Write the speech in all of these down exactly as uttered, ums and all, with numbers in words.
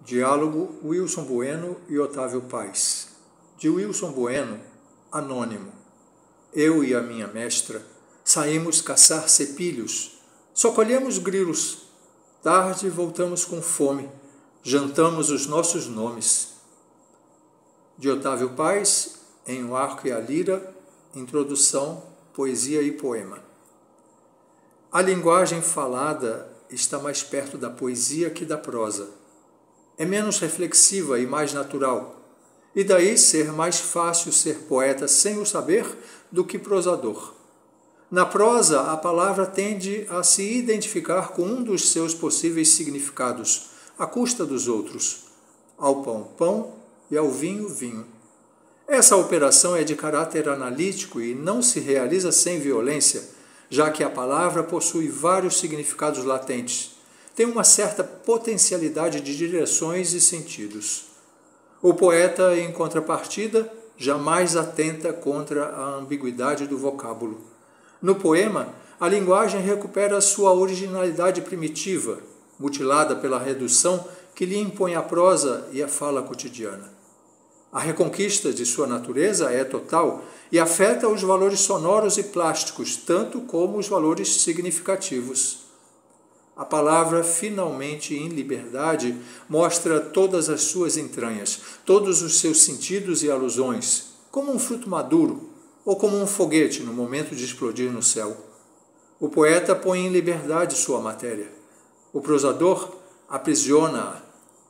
Diálogo Wilson Bueno e Otávio Paz. De Wilson Bueno, anônimo. Eu e a minha mestra saímos caçar cepilhos. Só colhemos grilos. Tarde voltamos com fome. Jantamos os nossos nomes. De Otávio Paz, em O Arco e a Lira, introdução, poesia e poema. A linguagem falada está mais perto da poesia que da prosa. É menos reflexiva e mais natural, e daí ser mais fácil ser poeta sem o saber do que prosador. Na prosa, a palavra tende a se identificar com um dos seus possíveis significados, à custa dos outros. Ao pão, pão, e ao vinho, vinho. Essa operação é de caráter analítico e não se realiza sem violência, já que a palavra possui vários significados latentes. Tem uma certa potencialidade de direções e sentidos. O poeta, em contrapartida, jamais atenta contra a ambiguidade do vocábulo. No poema, a linguagem recupera sua originalidade primitiva, mutilada pela redução que lhe impõe a prosa e a fala cotidiana. A reconquista de sua natureza é total e afeta os valores sonoros e plásticos, tanto como os valores significativos. A palavra, finalmente em liberdade, mostra todas as suas entranhas, todos os seus sentidos e alusões, como um fruto maduro ou como um foguete no momento de explodir no céu. O poeta põe em liberdade sua matéria. O prosador aprisiona-a.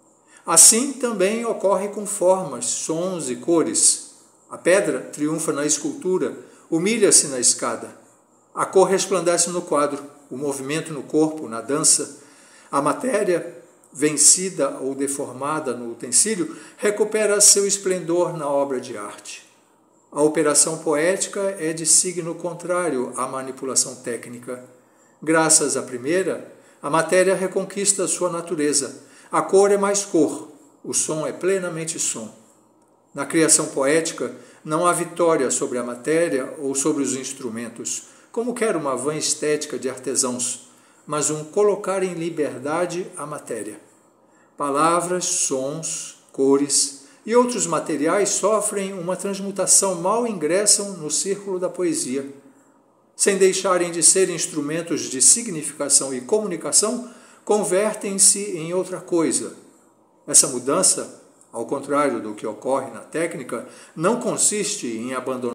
Assim também ocorre com formas, sons e cores. A pedra triunfa na escultura, humilha-se na escada. A cor resplandece no quadro, o movimento no corpo, na dança. A matéria, vencida ou deformada no utensílio, recupera seu esplendor na obra de arte. A operação poética é de signo contrário à manipulação técnica. Graças à primeira, a matéria reconquista sua natureza. A cor é mais cor, o som é plenamente som. Na criação poética, não há vitória sobre a matéria ou sobre os instrumentos, como quer uma vã estética de artesãos, mas um colocar em liberdade a matéria. Palavras, sons, cores e outros materiais sofrem uma transmutação mal ingressam no círculo da poesia. Sem deixarem de ser instrumentos de significação e comunicação, convertem-se em outra coisa. Essa mudança, ao contrário do que ocorre na técnica, não consiste em abandonar